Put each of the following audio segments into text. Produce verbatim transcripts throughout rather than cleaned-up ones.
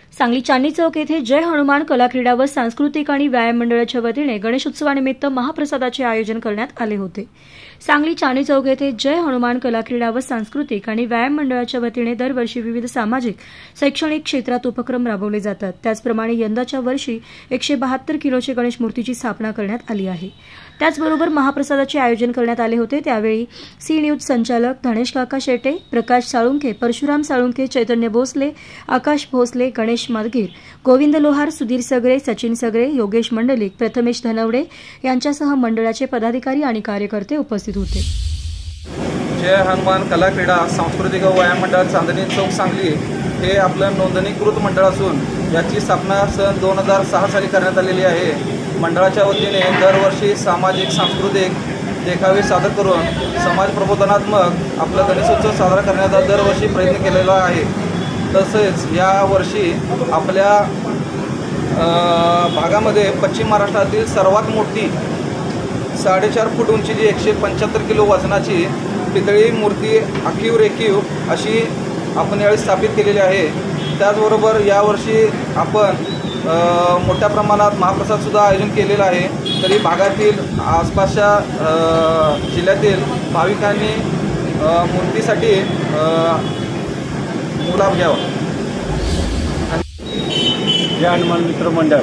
सांगली चांदणी चौक येथे जय हनुमान कला क्रीडा व सांस्कृतिक आणि व्यायाम मंडळाच्या वतीने गणेशोत्सवानिमित्त महाप्रसादाचे आयोजन करण्यात आले होते। सांगली चांदणी चौक येथे जय हनुमान कला क्रीडा व सांस्कृतिक आणि व्यायाम मंडळाच्या वतीने दरवर्षी विविध सामाजिक शैक्षणिक क्षेत्रात उपक्रम राबवले जातात। त्याचप्रमाणे यंदाच्या वर्षी एकशे बहात्तर किलोचे गणेश मूर्तीची स्थापना करण्यात आली आहे। त्याचबरोबर महाप्रसादाचे आयोजन करण्यात आले होते। त्यावेळी सी न्यूज संचालक धनेश काका शेटे, प्रकाश साळुंखे, परशुराम साळुंखे, चैतन्य भोसले, आकाश भोसले, गणेश मादगीर, गोविंद लोहार, सुधीर सगरे, सचिन सगरे, योगेश मंडलिक, प्रथमेश धनवडे यांच्यासह मंडळाचे पदाधिकारी आणि कार्यकर्ते उपस्थित होते। जय हनुमान कला क्रीडा सांस्कृतिक व व्यायाम मंडळ चांदणी चौक सांगली हे आपलं नोंदणीकृत मंडळ असून याची स्थापना सन दोन हजार सहा साली करण्यात आलेली आहे। मंडळाच्या वतीने दरवर्षी सामाजिक सांस्कृतिक देखावे सादर करून समाज प्रबोधनात्मक आपला गणेशोत्सव साजरा करण्याचा दरवर्षी प्रयत्न केलेला आहे। तसेच या वर्षी आपल्या भागामध्ये पश्चिम महाराष्ट्रातील सर्वात मोठी साडेचार फूट उंचीची एकशे पंच्याहत्तर किलो वजनाची पितळी मूर्ती आखीव रेखीव अशी आपण यावेळी स्थापित केलेली आहे। त्याचबरोबर यावर्षी आपण मोठ्या प्रमाणात महाप्रसादसुद्धा आयोजन केलेलं आहे। तरी भागातील आसपासच्या जिल्ह्यातील भाविकांनी मूर्तीसाठी मुलाभ घ्यावा। जय हनुमान मित्र मंडळ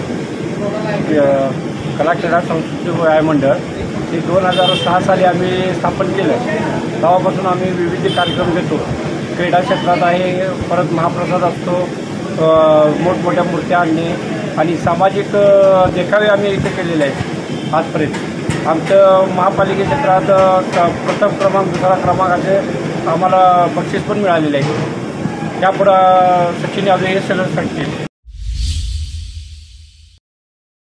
कला क्रीडा सांस्कृतिक व्यायाम मंडळ हे दोन हजार सहा साली आम्ही स्थापन केलं। तेव्हापासून आम्ही विविध कार्यक्रम घेतो। क्रीडा क्षेत्रात आहे, परत महाप्रसाद असतो, मोठमोठ्या मूर्त्या आणणे आणि सामाजिक देखावे आम्ही इथे केलेले आहेत। आजपर्यंत आमचं महापालिके क्षेत्रात प्रथम क्रमांक दुसरा क्रमांक असे आम्हाला बक्षीस पण मिळालेले आहे। त्यापुढं सचिन यादव हे सगळं सांगतील।